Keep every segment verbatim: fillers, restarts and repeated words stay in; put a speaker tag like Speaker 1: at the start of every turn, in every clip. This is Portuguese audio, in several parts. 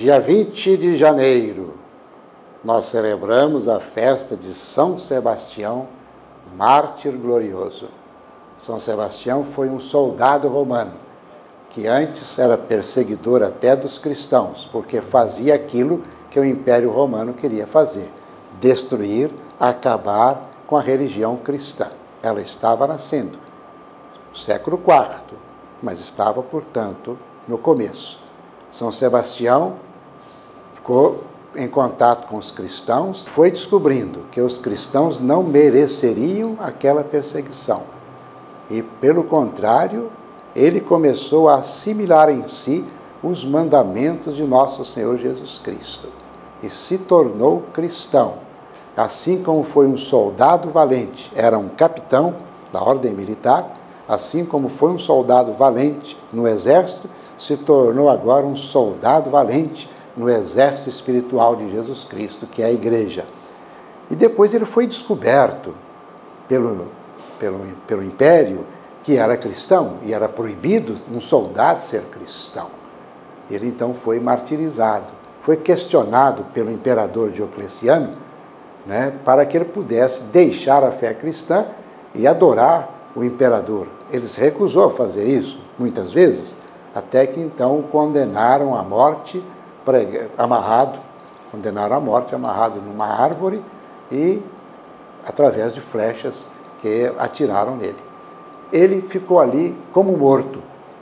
Speaker 1: Dia vinte de janeiro, nós celebramos a festa de São Sebastião, mártir glorioso. São Sebastião foi um soldado romano, que antes era perseguidor até dos cristãos, porque fazia aquilo que o Império Romano queria fazer, destruir, acabar com a religião cristã. Ela estava nascendo, no século quarto, mas estava, portanto, no começo. São Sebastião ficou em contato com os cristãos, foi descobrindo que os cristãos não mereceriam aquela perseguição. E, pelo contrário, ele começou a assimilar em si os mandamentos de nosso Senhor Jesus Cristo e se tornou cristão. Assim como foi um soldado valente, era um capitão da ordem militar, assim como foi um soldado valente no exército, se tornou agora um soldado valente no exército espiritual de Jesus Cristo, que é a igreja. E depois ele foi descoberto pelo, pelo, pelo império que era cristão, e era proibido um soldado ser cristão. Ele então foi martirizado, foi questionado pelo imperador Diocleciano, né, para que ele pudesse deixar a fé cristã e adorar o imperador. Ele se recusou a fazer isso, muitas vezes, até que então o condenaram à morte, amarrado, condenaram à morte, amarrado numa árvore e através de flechas que atiraram nele. Ele ficou ali como morto.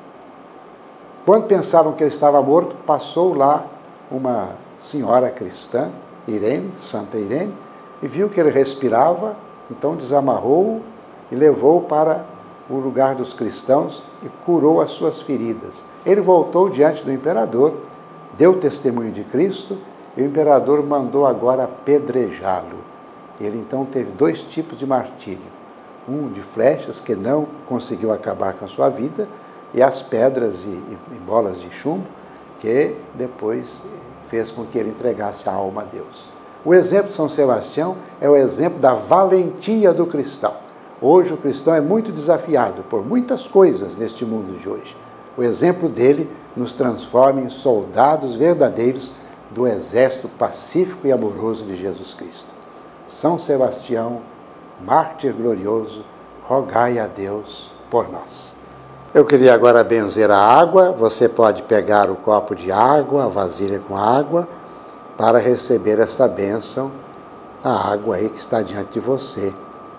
Speaker 1: Quando pensavam que ele estava morto, passou lá uma senhora cristã, Irene, Santa Irene, e viu que ele respirava, então desamarrou-o e levou para o lugar dos cristãos e curou as suas feridas. Ele voltou diante do imperador, deu testemunho de Cristo, e o imperador mandou agora apedrejá-lo. Ele então teve dois tipos de martírio. Um de flechas, que não conseguiu acabar com a sua vida, e as pedras e, e bolas de chumbo, que depois fez com que ele entregasse a alma a Deus. O exemplo de São Sebastião é o exemplo da valentia do cristão. Hoje o cristão é muito desafiado por muitas coisas neste mundo de hoje. O exemplo dele nos transforma em soldados verdadeiros do exército pacífico e amoroso de Jesus Cristo. São Sebastião, mártir glorioso, rogai a Deus por nós. Eu queria agora benzer a água. Você pode pegar o copo de água, a vasilha com água, para receber esta bênção, a água aí que está diante de você.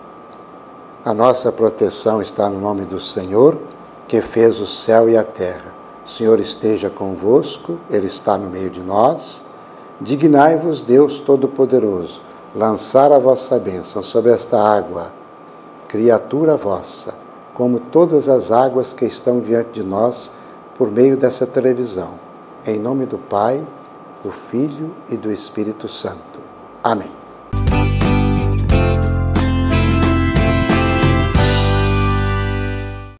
Speaker 1: A nossa proteção está no nome do Senhor, que fez o céu e a terra. O Senhor esteja convosco, Ele está no meio de nós. Dignai-vos, Deus Todo-Poderoso, lançar a vossa bênção sobre esta água, criatura vossa, como todas as águas que estão diante de nós por meio dessa televisão. Em nome do Pai, do Filho e do Espírito Santo. Amém.